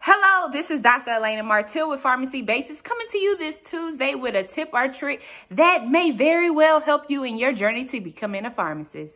Hello, this is Dr. Elena Martil with Pharmacy Basics coming to you this Tuesday with a tip or trick that may very well help you in your journey to becoming a pharmacist.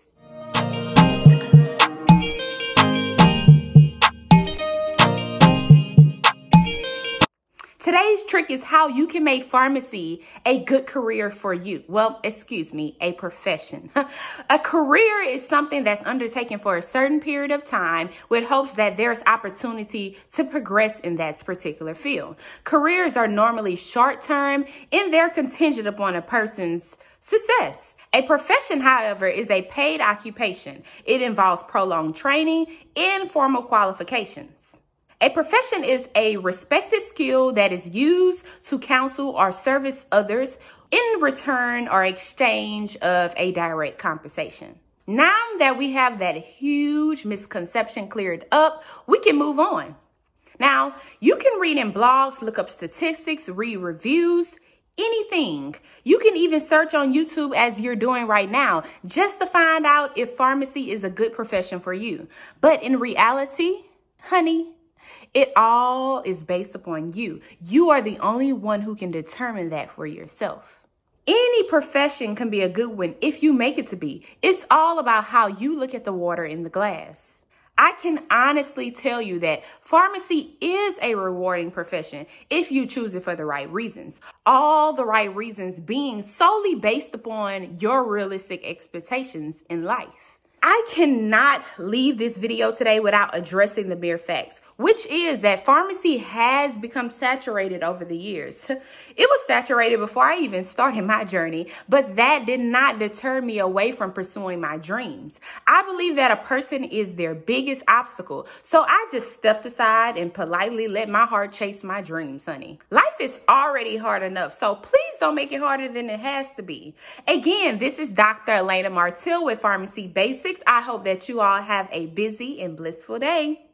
Today's trick is how you can make pharmacy a good career for you. Well, excuse me, a profession. A career is something that's undertaken for a certain period of time with hopes that there's opportunity to progress in that particular field. Careers are normally short-term and they're contingent upon a person's success. A profession, however, is a paid occupation. It involves prolonged training and formal qualifications. A profession is a respected skill that is used to counsel or service others in return or exchange of a direct compensation. Now that we have that huge misconception cleared up, we can move on. Now, you can read in blogs, look up statistics, read reviews, anything. You can even search on YouTube as you're doing right now just to find out if pharmacy is a good profession for you. But in reality, honey, it all is based upon you. You are the only one who can determine that for yourself. Any profession can be a good one if you make it to be. It's all about how you look at the water in the glass. I can honestly tell you that pharmacy is a rewarding profession if you choose it for the right reasons. All the right reasons being solely based upon your realistic expectations in life. I cannot leave this video today without addressing the mere facts, which is that pharmacy has become saturated over the years. It was saturated before I even started my journey, but that did not deter me away from pursuing my dreams. I believe that a person is their biggest obstacle, so I just stepped aside and politely let my heart chase my dreams, honey. Life is already hard enough, so please don't make it harder than it has to be. Again, this is Dr. Elena Martil with Pharmacy Basics. I hope that you all have a busy and blissful day.